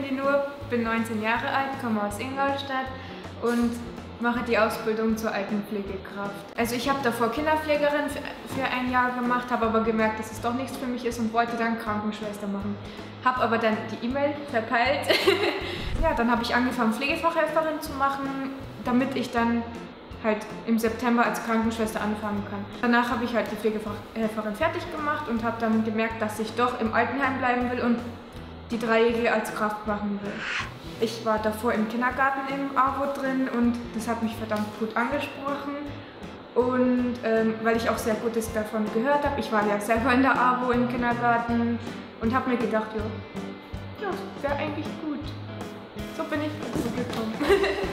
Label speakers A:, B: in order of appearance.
A: die Nur, bin 19 Jahre alt, komme aus Ingolstadt und mache die Ausbildung zur Altenpflegekraft. Also ich habe davor Kinderpflegerin für ein Jahr gemacht, habe aber gemerkt, dass es doch nichts für mich ist und wollte dann Krankenschwester machen. Habe aber dann die E-Mail verpeilt. Ja, dann habe ich angefangen, Pflegefachhelferin zu machen, damit ich dann halt im September als Krankenschwester anfangen kann. Danach habe ich halt die Pflegefachhelferin fertig gemacht und habe dann gemerkt, dass ich doch im Altenheim bleiben will und die Dreijährige als Kraft machen will. Ich war davor im Kindergarten im AWO drin und das hat mich verdammt gut angesprochen. Und weil ich auch sehr Gutes davon gehört habe, ich war ja selber in der AWO im Kindergarten und habe mir gedacht, ja, das wäre eigentlich gut. So bin ich dazu gekommen.